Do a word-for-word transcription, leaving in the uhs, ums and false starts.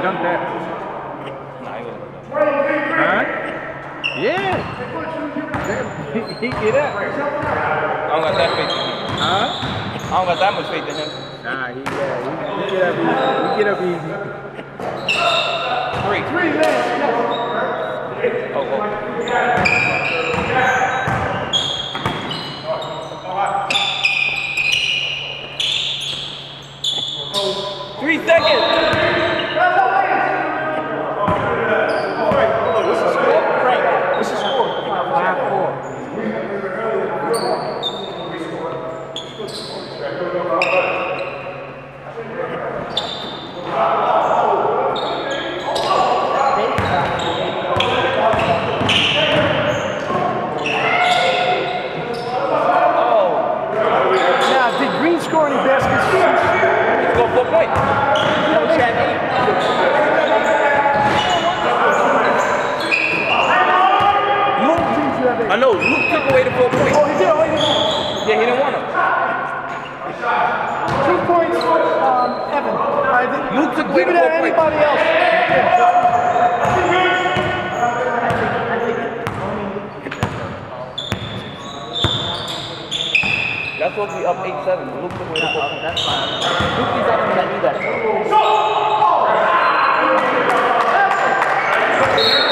dunk that. Nah, I ain't gonna. Huh? Yeah. He get up. I don't got that faith in him. Huh? I don't got that much faith in him. Nah, he, yeah, he, he get up easy. He get up easy. Three. Three minutes. Oh, oh. Three seconds. What's the score? Frank, what's the score? five four. Now, did Green score any baskets? He scored four points. No, he had eight. Luke didn't you have eight? I know, Luke took away the four points. Oh, he did. Oh, he did. Yeah, he didn't want them. Two points for um, Evan. I did, Luke took away give the it to four points. anybody else. Yeah. That's supposed to be up eight seven. Luke took away the four points. That's fine. Luki's not gonna do that.